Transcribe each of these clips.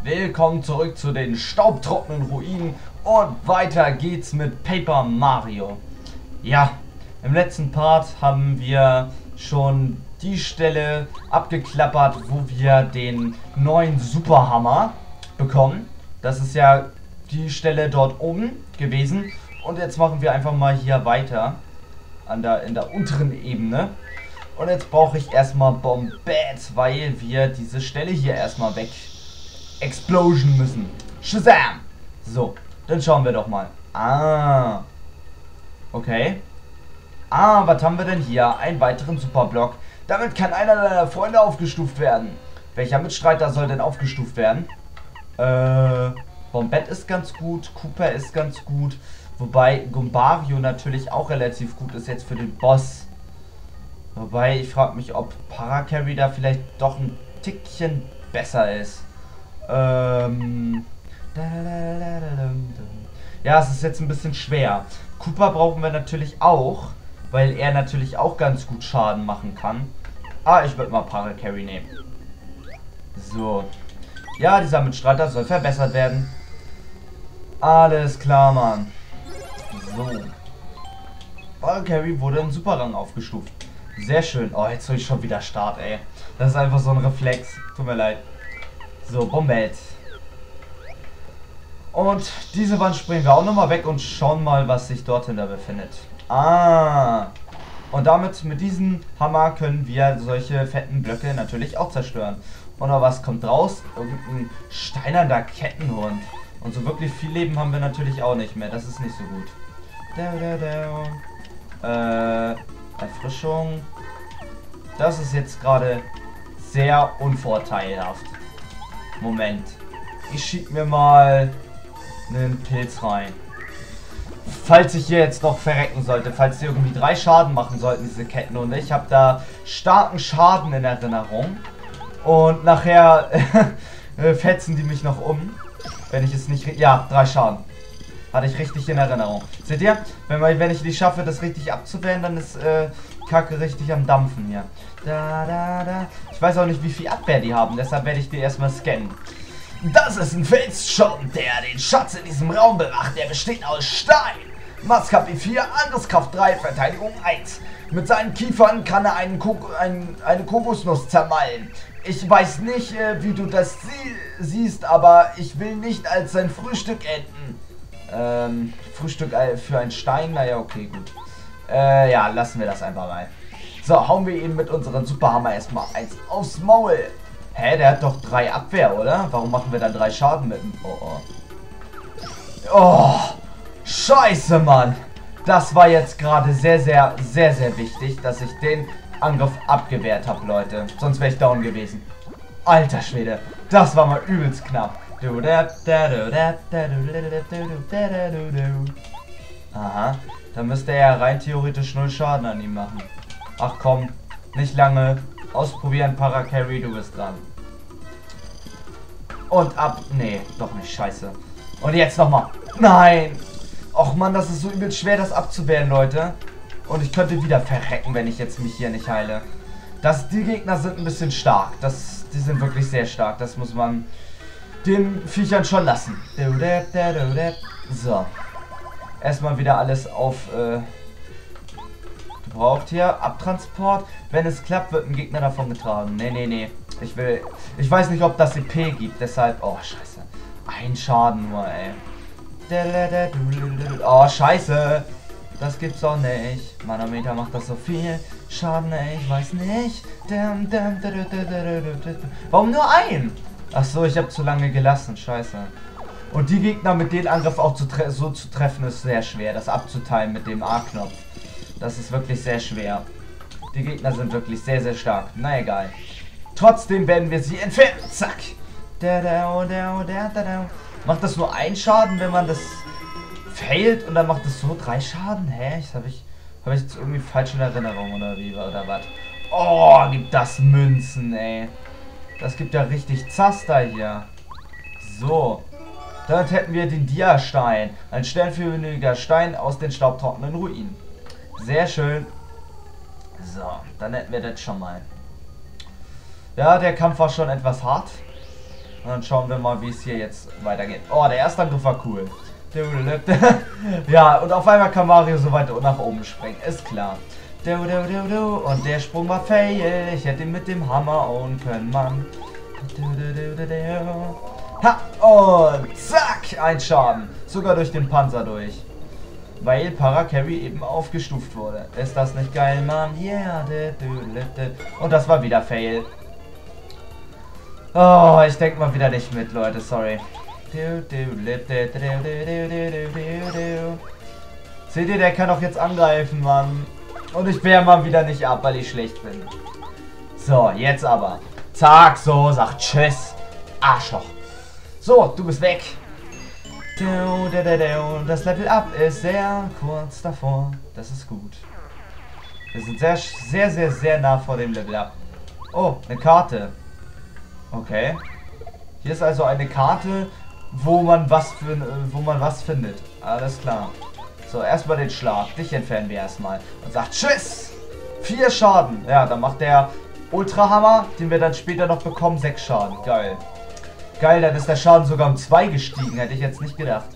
Willkommen zurück zu den staubtrockenen Ruinen und weiter geht's mit Paper Mario. Ja, im letzten Part haben wir schon die Stelle abgeklappert, wo wir den neuen Superhammer bekommen. Das ist ja die Stelle dort oben gewesen. Und jetzt machen wir einfach mal hier weiter in der unteren Ebene. Und jetzt brauche ich erstmal Bombette, weil wir diese Stelle hier erstmal weg explosion müssen. Shazam! So, dann schauen wir doch mal. Ah. Okay. Ah, was haben wir denn hier? Einen weiteren Superblock. Damit kann einer deiner Freunde aufgestuft werden. Welcher Mitstreiter soll denn aufgestuft werden? Bombette ist ganz gut. Koopa ist ganz gut. Wobei Goombario natürlich auch relativ gut ist jetzt für den Boss. Wobei ich frage mich, ob Parakarry da vielleicht doch ein Tickchen besser ist. Ja, es ist jetzt ein bisschen schwer. Koopa brauchen wir natürlich auch, weil er natürlich auch ganz gut Schaden machen kann. Ah, ich würde mal Parakarry nehmen. So. Ja, dieser Mitstreiter soll verbessert werden. Alles klar, Mann. So. Parakarry wurde in Superrang aufgestuft. Sehr schön. Oh, jetzt soll ich schon wieder Start, ey. Das ist einfach so ein Reflex. Tut mir leid. So, Bombette. Und diese Wand springen wir auch nochmal weg und schauen mal, was sich dort hinter befindet. Ah. Und damit, mit diesem Hammer können wir solche fetten Blöcke natürlich auch zerstören. Oder was kommt raus? Irgendein steinerner Kettenhund. Und so wirklich viel Leben haben wir natürlich auch nicht mehr. Das ist nicht so gut. Erfrischung. Das ist jetzt gerade sehr unvorteilhaft. Moment. Ich schieb mir mal einen Pilz rein. Falls ich hier jetzt noch verrecken sollte, falls die irgendwie 3 Schaden machen sollten, diese Ketten. Und ich habe da starken Schaden in Erinnerung. Und nachher fetzen die mich noch um. Wenn ich es nicht... Ja, 3 Schaden. Hatte ich richtig in Erinnerung. Seht ihr? Wenn ich nicht schaffe, das richtig abzuwehren, dann ist Kacke richtig am Dampfen hier. Ich weiß auch nicht, wie viel Abwehr die haben. Deshalb werde ich die erstmal scannen. Das ist ein Felsschatten, der den Schatz in diesem Raum bewacht. Der besteht aus Stein. Maßkap 4, Angriffskraft 3, Verteidigung 1. Mit seinen Kiefern kann er eine Kokosnuss zermalmen. Ich weiß nicht, wie du das siehst, aber ich will nicht als sein Frühstück enden. Frühstück für einen Stein? Naja, okay, gut. Ja, lassen wir das einfach mal. So, hauen wir ihn mit unserem Superhammer erstmal eins aufs Maul. Hä, der hat doch 3 Abwehr, oder? Warum machen wir dann 3 Schaden mit ihm? Oh, oh. Oh, scheiße, Mann. Das war jetzt gerade sehr, sehr, sehr, sehr wichtig, dass ich den Angriff abgewehrt habe, Leute. Sonst wäre ich down gewesen. Alter Schwede, das war mal übelst knapp. Aha, dann müsste er ja rein theoretisch 0 Schaden an ihm machen. Ach komm, nicht lange. Ausprobieren, Parakarry, du bist dran. Und ab. Nee, doch nicht, scheiße. Und jetzt nochmal. Nein! Och man, das ist so übelst schwer, das abzuwehren, Leute. Und ich könnte wieder verrecken, wenn ich jetzt mich hier nicht heile. Die Gegner sind ein bisschen stark. Die sind wirklich sehr stark. Das muss man den Viechern schon lassen. So. Erstmal wieder alles auf gebraucht hier. Abtransport. Wenn es klappt, wird ein Gegner davon getragen. Nee, nee, nee. Ich weiß nicht, ob das EP gibt. Deshalb. Oh, scheiße. Ein Schaden nur, ey. Oh, scheiße. Das gibt's doch nicht. Manometer macht das so viel Schaden, ey. Ich weiß nicht. Warum nur ein? Ach so, ich habe zu lange gelassen. Scheiße. Und die Gegner mit dem Angriff auch so zu treffen, ist sehr schwer. Das abzuteilen mit dem A-Knopf. Das ist wirklich sehr schwer. Die Gegner sind wirklich sehr, sehr stark. Na egal. Trotzdem werden wir sie entfernen. Zack. Macht das nur einen Schaden, wenn man das failt? Und dann macht es so 3 Schaden? Hä? Hab ich jetzt irgendwie falsch in Erinnerung oder wie? Oder was? Oh, gibt das Münzen, ey. Das gibt ja richtig Zaster hier. So. Dann hätten wir den Dia-Stein. Ein sternförmiger Stein aus den staubtrockenen Ruinen. Sehr schön. So, dann hätten wir das schon mal. Ja, der Kampf war schon etwas hart. Und dann schauen wir mal, wie es hier jetzt weitergeht. Oh, der erste Angriff war cool. Ja, und auf einmal kann Mario so weit nach oben springen. Ist klar. Und der Sprung war fail. Ich hätte ihn mit dem Hammer hauen können, Mann. Ha! Und zack! Ein Schaden. Sogar durch den Panzer durch. Weil Parakarry eben aufgestuft wurde. Ist das nicht geil, Mann? Yeah. Und das war wieder fail. Oh, ich denke mal wieder nicht mit, Leute. Sorry. Seht ihr, der kann auch jetzt angreifen, Mann. Und ich wehr mal wieder nicht ab, weil ich schlecht bin. So, jetzt aber. Zack, so, sagt tschüss. Arschloch. So, du bist weg. Das Level Up ist sehr kurz davor. Das ist gut. Wir sind sehr nah vor dem Level Up. Oh, eine Karte. Okay. Hier ist also eine Karte, wo man was findet. Alles klar. So, erstmal den Schlag. Dich entfernen wir erstmal. Und sagt tschüss. 4 Schaden. Ja, dann macht der Ultrahammer, den wir dann später noch bekommen, 6 Schaden. Geil. Geil, dann ist der Schaden sogar um 2 gestiegen. Hätte ich jetzt nicht gedacht.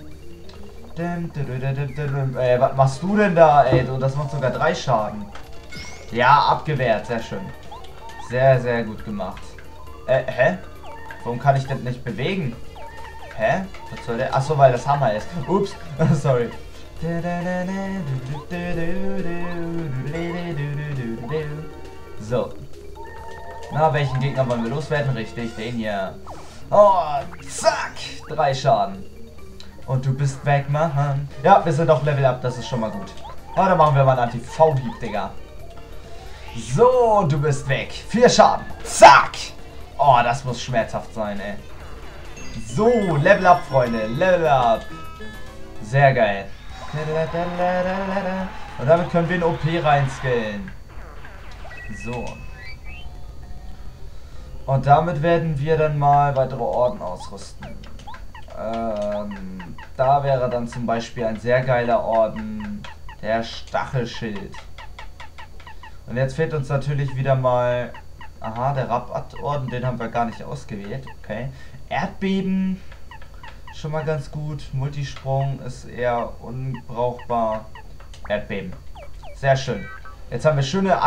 Was machst du denn da, ey? Das macht sogar 3 Schaden. Ja, abgewehrt. Sehr schön. Sehr gut gemacht. Hä? Warum kann ich das nicht bewegen? Hä? Was soll der? Achso, weil das Hammer ist. Ups. Sorry. So. Na, welchen Gegner wollen wir loswerden? Richtig, den hier. Oh, zack. 3 Schaden. Und du bist weg, Mann. Ja, wir sind auf Level Up, das ist schon mal gut. Ah, dann machen wir mal einen Anti-V-Hieb, Digga. So, du bist weg. 4 Schaden. Zack. Oh, das muss schmerzhaft sein, ey. So, Level Up, Freunde. Level Up. Sehr geil. Und damit können wir in OP reinskillen. So. Und damit werden wir dann mal weitere Orden ausrüsten. Da wäre dann zum Beispiel ein sehr geiler Orden, der Stachelschild. Und jetzt fehlt uns natürlich wieder mal... Aha, der Rabattorden, den haben wir gar nicht ausgewählt. Okay. Erdbeben, schon mal ganz gut. Multisprung ist eher unbrauchbar. Erdbeben. Sehr schön. Jetzt haben wir schöne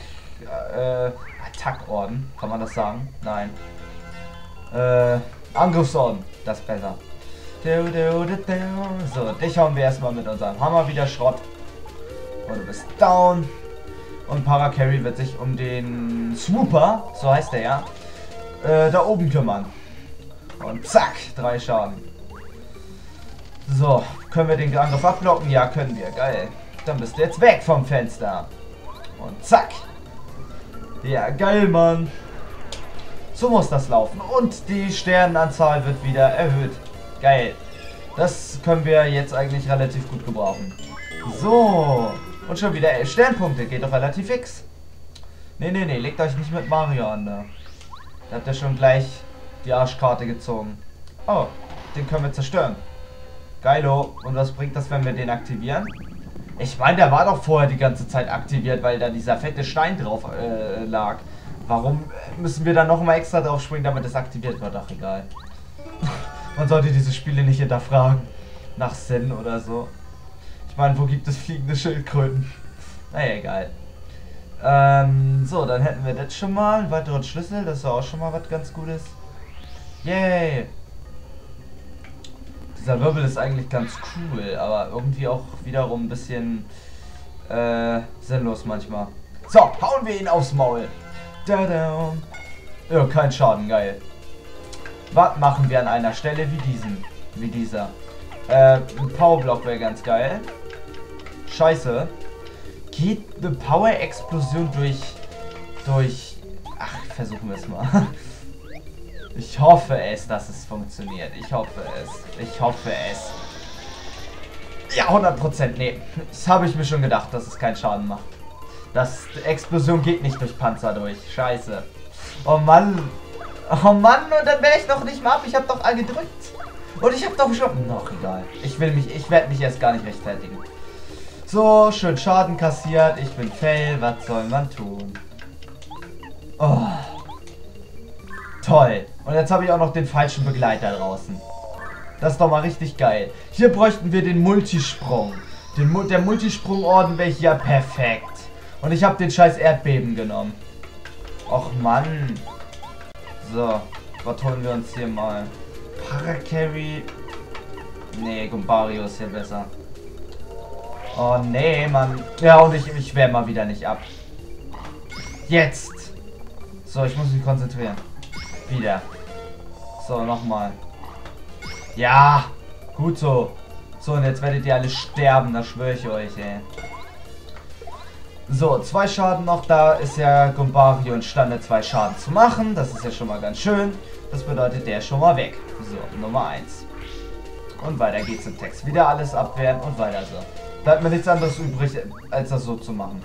Attackorden. Kann man das sagen? Nein. Angriffsorden. Das ist besser. So, dich hauen wir erstmal mit unserem Hammer wieder Schrott. Und du bist down. Und Parakarry wird sich um den Swooper, so heißt der ja, da oben kümmern. Und zack, 3 Schaden. So, können wir den Angriff abblocken? Ja, können wir. Geil. Dann bist du jetzt weg vom Fenster. Und zack. Ja, geil, Mann. So muss das laufen. Und die Sternenanzahl wird wieder erhöht. Geil. Das können wir jetzt eigentlich relativ gut gebrauchen. So. Und schon wieder 11 Sternpunkte. Geht doch relativ fix. Nee. Legt euch nicht mit Mario an, da. Da habt ihr schon gleich die Arschkarte gezogen. Oh, den können wir zerstören. Geilo. Und was bringt das, wenn wir den aktivieren? Ich meine, der war doch vorher die ganze Zeit aktiviert, weil da dieser fette Stein drauf lag. Warum müssen wir dann nochmal extra drauf springen, damit es aktiviert wird? Ach, egal. Man sollte diese Spiele nicht hinterfragen. Nach Sinn oder so. Ich meine, wo gibt es fliegende Schildkröten? Naja, egal. So, dann hätten wir das schon mal. Einen weiteren Schlüssel, das ist auch schon mal was ganz Gutes. Yay! Dieser Wirbel ist eigentlich ganz cool, aber irgendwie auch wiederum ein bisschen sinnlos manchmal. So, hauen wir ihn aufs Maul. Ja, kein Schaden, geil. Was machen wir an einer Stelle wie dieser? Ein Powerblock wäre ganz geil. Scheiße. Geht eine Power-Explosion durch... Ach, versuchen wir es mal. Ich hoffe es, dass es funktioniert. Ich hoffe es. Ja, 100%. Nee, das habe ich mir schon gedacht, dass es keinen Schaden macht. Die Explosion geht nicht durch Panzer durch. Scheiße. Oh Mann. Oh Mann, und dann wäre ich noch nicht mal ab. Ich habe doch all gedrückt. Und ich habe doch schon... Noch egal. Ich werde mich erst gar nicht rechtfertigen. So, schön Schaden kassiert. Ich bin fail. Was soll man tun? Oh. Toll. Und jetzt habe ich auch noch den falschen Begleiter draußen. Das ist doch mal richtig geil. Hier bräuchten wir den Multisprung. Der Multisprungorden wäre hier perfekt. Und ich habe den scheiß Erdbeben genommen. Och Mann. So, was holen wir uns hier mal? Paracarry. Nee, Gumbario ist hier besser. Oh nee, Mann. Ja, und ich wehre mal wieder nicht ab. Jetzt. So, ich muss mich konzentrieren. Wieder. So, nochmal. Ja, gut so. So, und jetzt werdet ihr alle sterben, das schwöre ich euch, ey. So, 2 Schaden noch. Da ist ja Gumbario imstande, 2 Schaden zu machen. Das ist ja schon mal ganz schön. Das bedeutet, der ist schon mal weg. So, Nummer 1. Und weiter geht's im Text. Wieder alles abwehren und weiter so. Da hat mir nichts anderes übrig, als das so zu machen.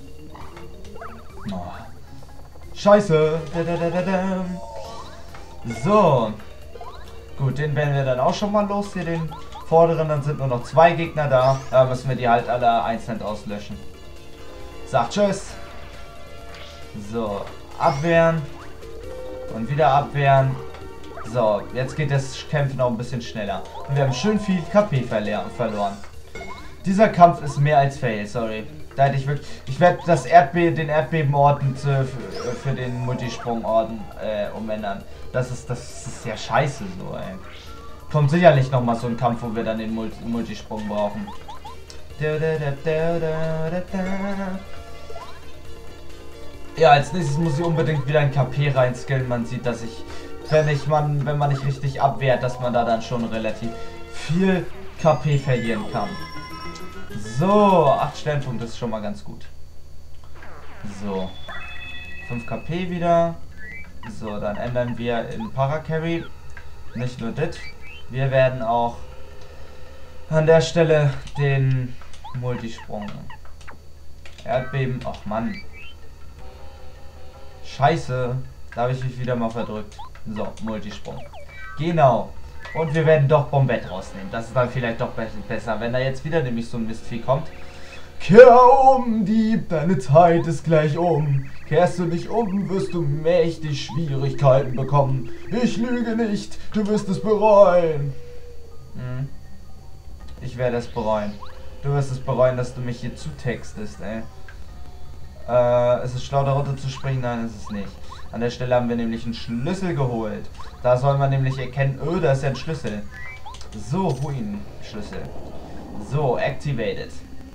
Oh. Scheiße. So. Gut, den werden wir dann auch schon mal los. Hier den vorderen. Dann sind nur noch 2 Gegner da. Da müssen wir die halt alle einzeln auslöschen. Sagt tschüss. So. Abwehren. Und wieder abwehren. So. Jetzt geht das Kämpfen auch ein bisschen schneller. Und wir haben schön viel KP verloren. Dieser Kampf ist mehr als fail. Sorry. Da hätte ich wirklich... Ich werde den Erdbebenorden für den Multisprungorden umändern. Das ist ja scheiße so, ey. Kommt sicherlich nochmal so ein Kampf, wo wir dann den Multisprung brauchen. Ja, als nächstes muss ich unbedingt wieder ein KP reinskillen. Man sieht, dass ich, wenn man nicht richtig abwehrt, dass man da dann schon relativ viel KP verlieren kann. So, 8 Sternpunkte ist schon mal ganz gut. So, 5 KP wieder. So, dann ändern wir in Paracarry. Nicht nur das. Wir werden auch an der Stelle den Multisprung. Erdbeben. Ach Mann. Scheiße. Da habe ich mich wieder mal verdrückt. So, Multisprung. Genau. Und wir werden doch Bombett rausnehmen. Das ist dann vielleicht doch besser, wenn da jetzt wieder nämlich so ein Mistvieh kommt. Kehr um, Dieb, deine Zeit ist gleich um. Kehrst du nicht um, wirst du mächtig Schwierigkeiten bekommen. Ich lüge nicht, du wirst es bereuen. Ich werde es bereuen. Du wirst es bereuen, dass du mich hier zutextest, ey. Ist es schlau, darunter zu springen? Nein, ist es nicht. An der Stelle haben wir nämlich einen Schlüssel geholt. Da soll man nämlich erkennen, oh, da ist ja ein Schlüssel. So, Ruin, Schlüssel. So, activated.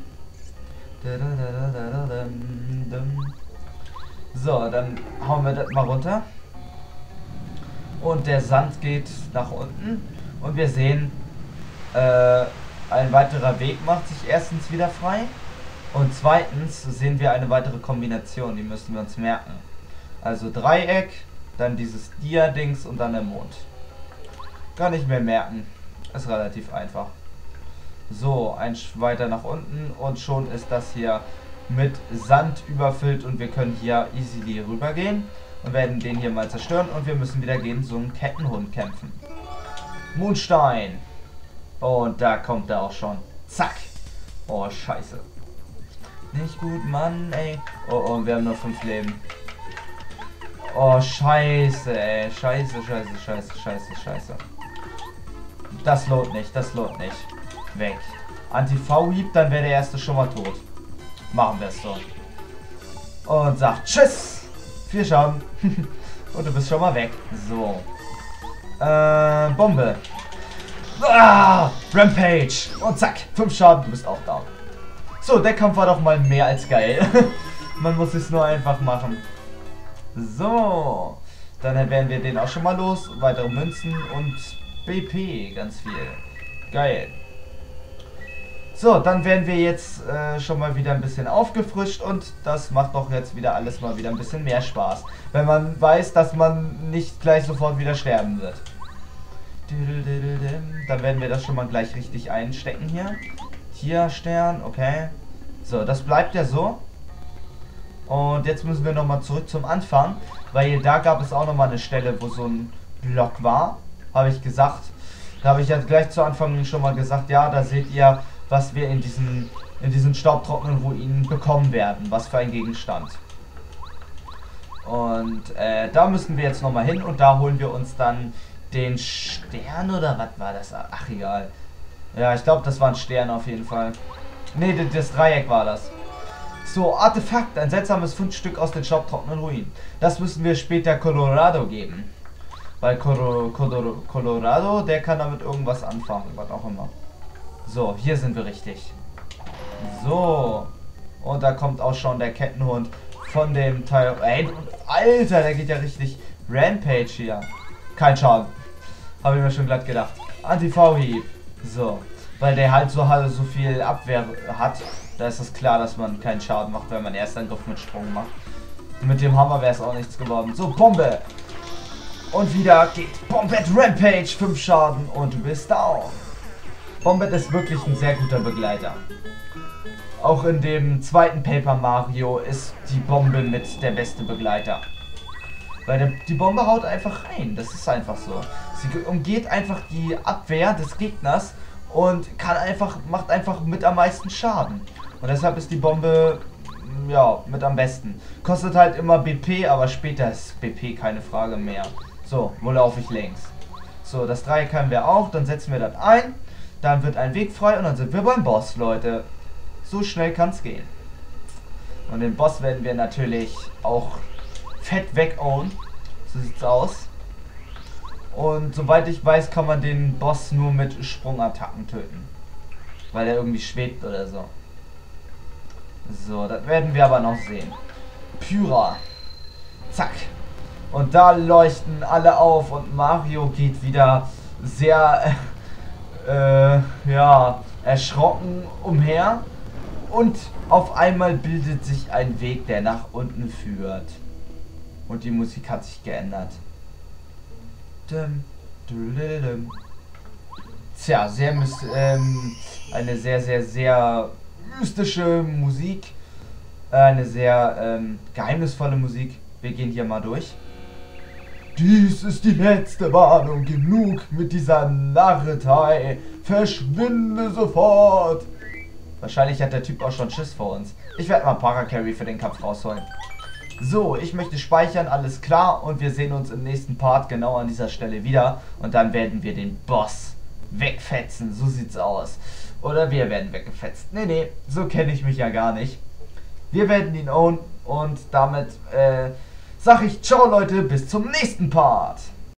So, dann hauen wir das mal runter. Und der Sand geht nach unten. Und wir sehen, ein weiterer Weg macht sich erstens wieder frei. Und zweitens sehen wir eine weitere Kombination, die müssen wir uns merken. Also Dreieck, dann dieses Dia-Dings und dann der Mond. Gar nicht mehr merken. Ist relativ einfach. So, ein weiter nach unten und schon ist das hier mit Sand überfüllt und wir können hier easily rübergehen und werden den hier mal zerstören und wir müssen wieder gegen so einen Kettenhund kämpfen. Mondstein. Und da kommt er auch schon. Zack. Oh, scheiße. Nicht gut, Mann, ey. Oh, wir haben nur 5 Leben. Oh, scheiße, ey. Scheiße. Das lohnt nicht, Weg. Anti-V-Hieb, dann wäre der erste schon mal tot. Machen wir es so. Und sagt tschüss. 4 Schaden. Und du bist schon mal weg. So. Bombe. Ah, Rampage. Und zack, 5 Schaden, du bist auch down. So, der Kampf war doch mal mehr als geil. Man muss es nur einfach machen. So. Dann werden wir den auch schon mal los. Weitere Münzen und BP. Ganz viel. Geil. So, dann werden wir jetzt schon mal wieder ein bisschen aufgefrischt und das macht doch jetzt wieder alles mal wieder ein bisschen mehr Spaß. Wenn man weiß, dass man nicht gleich sofort wieder sterben wird. Dann werden wir das schon mal gleich richtig einstecken hier. Hier Stern, okay. So, das bleibt ja so. Und jetzt müssen wir nochmal zurück zum Anfang, weil da gab es auch nochmal eine Stelle, wo so ein Block war, habe ich gesagt. Da habe ich ja gleich zu Anfang schon mal gesagt, ja, da seht ihr, was wir in diesen staubtrockenen Ruinen bekommen werden. Was für ein Gegenstand. Und da müssen wir jetzt nochmal hin und da holen wir uns dann den Stern oder was war das? Ach egal. Ja, ich glaube das war ein Stern auf jeden Fall. Ne, das Dreieck war das. So, Artefakt, ein seltsames Fundstück aus den staubtrockenen Ruinen. Das müssen wir später Colorado geben. Weil Colorado, der kann damit irgendwas anfangen, was auch immer. So, hier sind wir richtig. So. Und da kommt auch schon der Kettenhund von dem Teil. Ey, Alter, der geht ja richtig Rampage hier. Kein Schaden. Habe ich mir schon glatt gedacht. Anti-V-Hieb. So. Weil der halt so viel Abwehr hat. Da ist es klar, dass man keinen Schaden macht, wenn man erst einen Griff mit Sprung macht. Und mit dem Hammer wäre es auch nichts geworden. So, Bombe. Und wieder geht Bombette Rampage. 5 Schaden und du bist down. Bombette ist wirklich ein sehr guter Begleiter. Auch in dem zweiten Paper Mario ist die Bombe mit der beste Begleiter. Weil die Bombe haut einfach rein. Das ist einfach so. Sie umgeht einfach die Abwehr des Gegners und macht einfach mit am meisten Schaden. Und deshalb ist die Bombe, ja, mit am besten. Kostet halt immer BP, aber später ist BP keine Frage mehr. So, wo laufe ich längs? So, das Dreieck können wir auch. Dann setzen wir das ein. Dann wird ein Weg frei und dann sind wir beim Boss, Leute. So schnell kann es gehen. Und den Boss werden wir natürlich auch fett weg-own. So sieht's aus. Und soweit ich weiß, kann man den Boss nur mit Sprungattacken töten. Weil er irgendwie schwebt oder so. So, das werden wir aber noch sehen. Pyra. Zack. Und da leuchten alle auf und Mario geht wieder sehr, ja, erschrocken umher. Und auf einmal bildet sich ein Weg, der nach unten führt. Und die Musik hat sich geändert. Tja, eine sehr mystische Musik. Eine sehr geheimnisvolle Musik. Wir gehen hier mal durch. Dies ist die letzte Warnung. Genug mit dieser Narretei. Verschwinde sofort. Wahrscheinlich hat der Typ auch schon Schiss vor uns. Ich werde mal Paracarry für den Kampf rausholen. So, ich möchte speichern, alles klar. Und wir sehen uns im nächsten Part genau an dieser Stelle wieder. Und dann werden wir den Boss wegfetzen. So sieht's aus. Oder wir werden weggefetzt. Nee, so kenne ich mich ja gar nicht. Wir werden ihn own. Und damit sag ich ciao Leute, bis zum nächsten Part.